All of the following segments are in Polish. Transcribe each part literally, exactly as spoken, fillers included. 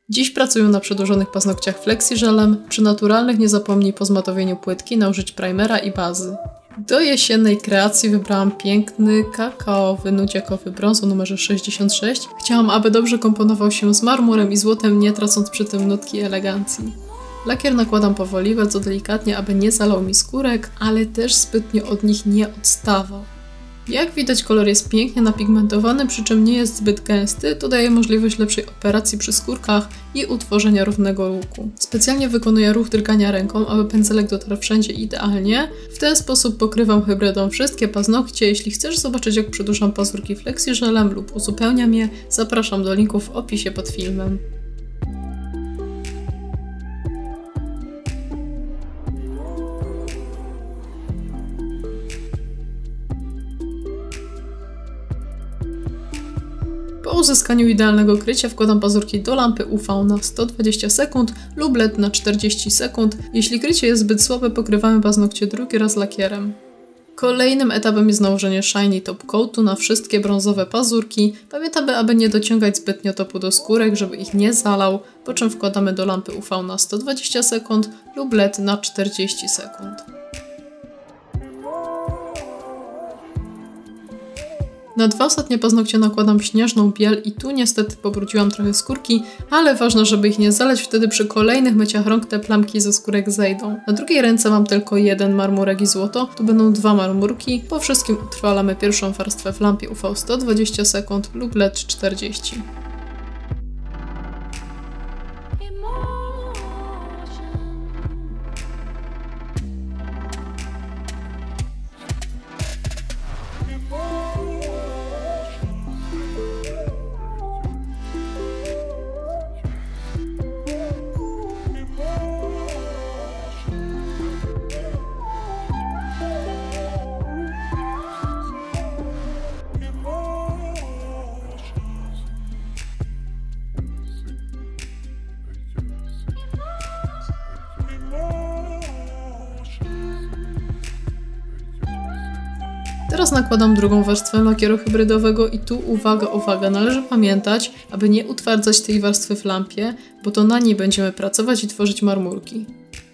Dziś pracuję na przedłużonych paznokciach flexi-żelem. Przy naturalnych nie zapomnij po zmatowieniu płytki nałożyć primera i bazy. Do jesiennej kreacji wybrałam piękny, kakaowy, nudziakowy brąz o numerze sześćdziesiąt sześć. Chciałam, aby dobrze komponował się z marmurem i złotem, nie tracąc przy tym nutki elegancji. Lakier nakładam powoli, bardzo delikatnie, aby nie zalał mi skórek, ale też zbytnio od nich nie odstawał. Jak widać, kolor jest pięknie napigmentowany, przy czym nie jest zbyt gęsty, to daje możliwość lepszej operacji przy skórkach i utworzenia równego łuku. Specjalnie wykonuję ruch drgania ręką, aby pędzelek dotarł wszędzie idealnie. W ten sposób pokrywam hybrydą wszystkie paznokcie. Jeśli chcesz zobaczyć, jak przedłużam pazurki flexi-żelem lub uzupełniam je, zapraszam do linku w opisie pod filmem. Po uzyskaniu idealnego krycia wkładam pazurki do lampy U V na sto dwadzieścia sekund lub L E D na czterdzieści sekund. Jeśli krycie jest zbyt słabe, pokrywamy paznokcie drugi raz lakierem. Kolejnym etapem jest nałożenie Shiny Top Coatu na wszystkie brązowe pazurki. Pamiętamy, aby nie dociągać zbytnio topu do skórek, żeby ich nie zalał, po czym wkładamy do lampy U V na sto dwadzieścia sekund lub L E D na czterdzieści sekund. Na dwa ostatnie paznokcie nakładam śnieżną biel i tu niestety pobrudziłam trochę skórki, ale ważne, żeby ich nie zalać, wtedy przy kolejnych myciach rąk te plamki ze skórek zejdą. Na drugiej ręce mam tylko jeden marmurek i złoto, tu będą dwa marmurki. Po wszystkim utrwalamy pierwszą warstwę w lampie U V sto dwadzieścia sekund lub L E D czterdzieści. Teraz nakładam drugą warstwę lakieru hybrydowego i tu uwaga, uwaga, należy pamiętać, aby nie utwardzać tej warstwy w lampie, bo to na niej będziemy pracować i tworzyć marmurki.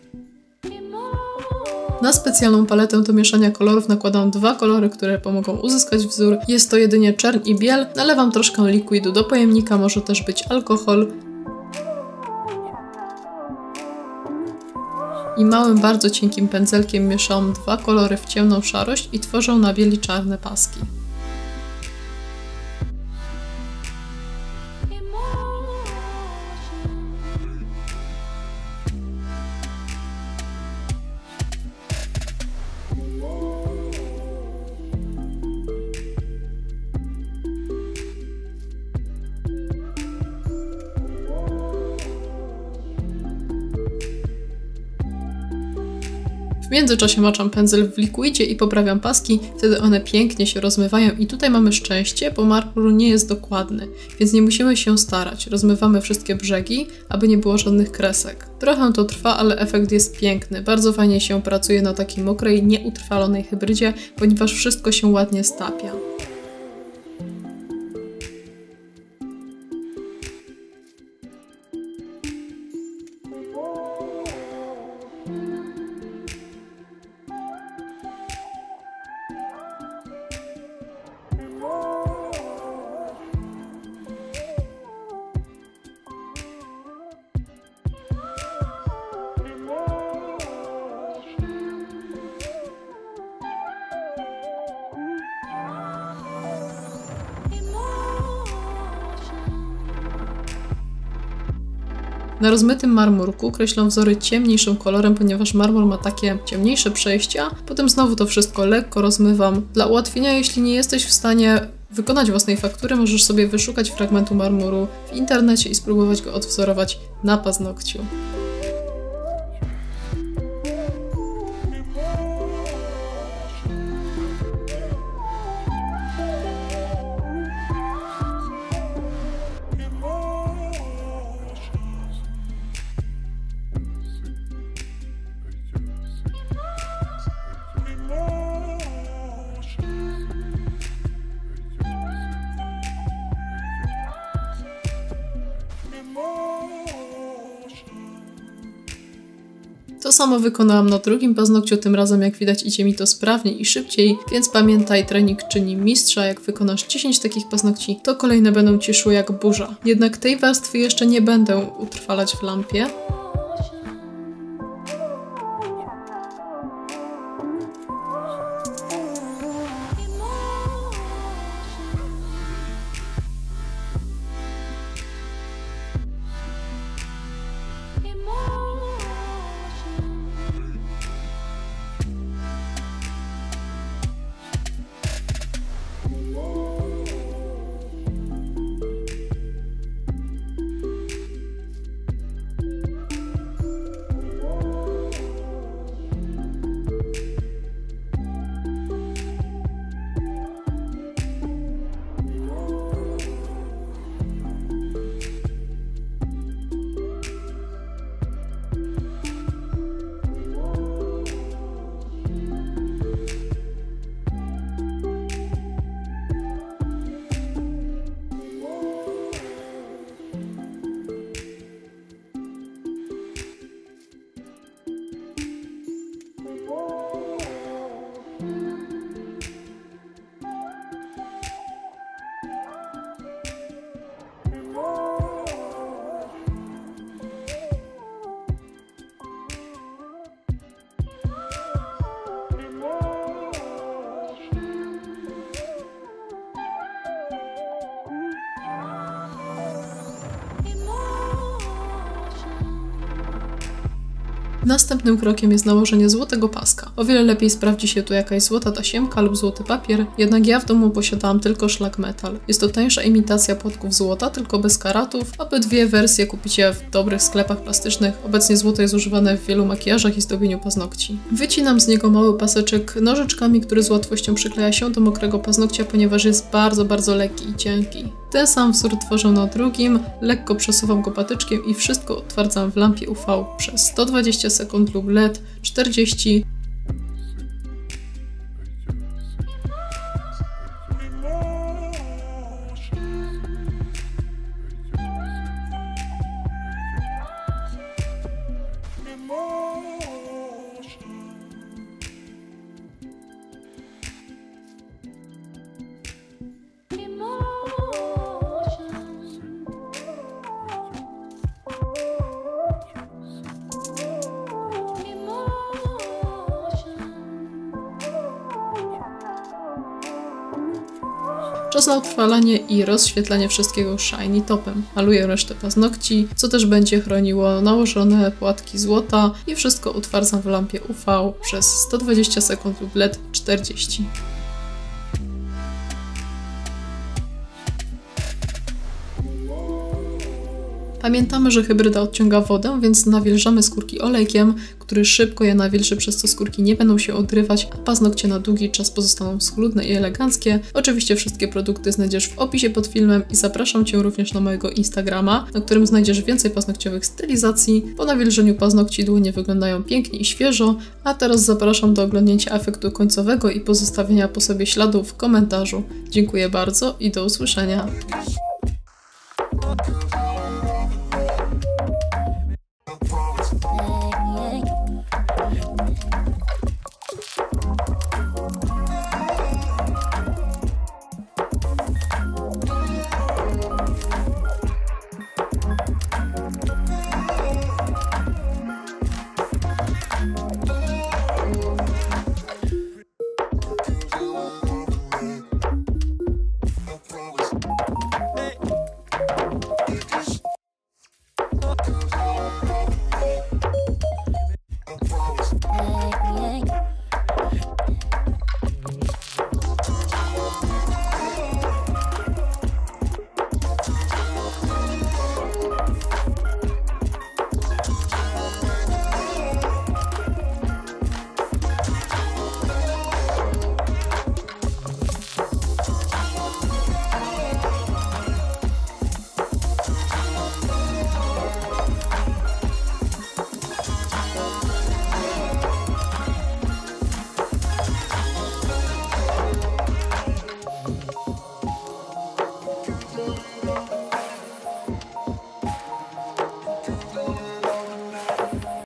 Na specjalną paletę do mieszania kolorów nakładam dwa kolory, które pomogą uzyskać wzór. Jest to jedynie czerń i biel. Nalewam troszkę likwidu do pojemnika, może też być alkohol. I małym, bardzo cienkim pędzelkiem mieszam dwa kolory w ciemną szarość i tworzę na bieli czarne paski. W międzyczasie maczam pędzel w likwidzie i poprawiam paski, wtedy one pięknie się rozmywają i tutaj mamy szczęście, bo marmur nie jest dokładny, więc nie musimy się starać. Rozmywamy wszystkie brzegi, aby nie było żadnych kresek. Trochę to trwa, ale efekt jest piękny. Bardzo fajnie się pracuje na takiej mokrej, nieutrwalonej hybrydzie, ponieważ wszystko się ładnie stapia. Na rozmytym marmurku kreślę wzory ciemniejszym kolorem, ponieważ marmur ma takie ciemniejsze przejścia. Potem znowu to wszystko lekko rozmywam. Dla ułatwienia, jeśli nie jesteś w stanie wykonać własnej faktury, możesz sobie wyszukać fragmentu marmuru w internecie i spróbować go odwzorować na paznokciu. more. To samo wykonałam na drugim paznokciu, tym razem jak widać idzie mi to sprawniej i szybciej, więc pamiętaj, trening czyni mistrza, jak wykonasz dziesięć takich paznokci, to kolejne będą ci szły jak burza. Jednak tej warstwy jeszcze nie będę utrwalać w lampie. Następnym krokiem jest nałożenie złotego paska. O wiele lepiej sprawdzi się tu jakaś złota tasiemka lub złoty papier, jednak ja w domu posiadałam tylko szlak metal. Jest to tańsza imitacja płatków złota, tylko bez karatów. Obydwie wersje kupicie w dobrych sklepach plastycznych. Obecnie złoto jest używane w wielu makijażach i zdobieniu paznokci. Wycinam z niego mały paseczek nożyczkami, który z łatwością przykleja się do mokrego paznokcia, ponieważ jest bardzo, bardzo lekki i cienki. Ten sam wzór tworzę na drugim, lekko przesuwam go patyczkiem i wszystko utwardzam w lampie U V przez sto dwadzieścia sekund lub L E D czterdzieści. Czas na utrwalanie i rozświetlenie wszystkiego shiny topem. Maluję resztę paznokci, co też będzie chroniło nałożone płatki złota i wszystko utwardzam w lampie U V przez sto dwadzieścia sekund lub L E D czterdzieści. Pamiętamy, że hybryda odciąga wodę, więc nawilżamy skórki olejkiem, który szybko je nawilży, przez co skórki nie będą się odrywać, a paznokcie na długi czas pozostaną schludne i eleganckie. Oczywiście wszystkie produkty znajdziesz w opisie pod filmem i zapraszam Cię również na mojego Instagrama, na którym znajdziesz więcej paznokciowych stylizacji. Po nawilżeniu paznokci dłonie wyglądają pięknie i świeżo, a teraz zapraszam do oglądnięcia efektu końcowego i pozostawienia po sobie śladów w komentarzu. Dziękuję bardzo i do usłyszenia.